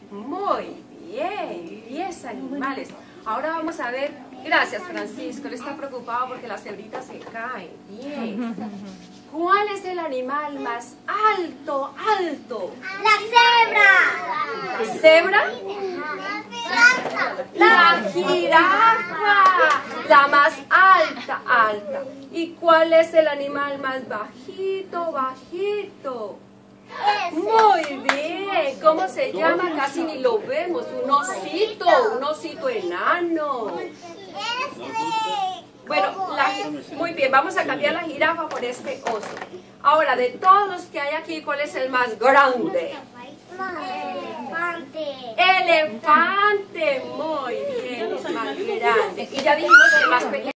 Muy bien, 10 animales. Ahora vamos a ver, gracias Francisco, él está preocupado porque la cebrita se cae. Bien. ¿Cuál es el animal más alto, alto? La cebra. ¿La cebra? La jirafa, la más alta, alta. ¿Y cuál es el animal más bajito, bajito? Muy bien, ¿cómo se llama? Casi ni lo vemos, un osito enano. Bueno, muy bien, vamos a cambiar la jirafa por este oso. Ahora, de todos los que hay aquí, ¿cuál es el más grande? Elefante. Elefante, muy bien, es más grande. Y ya dijimos que el más pequeño.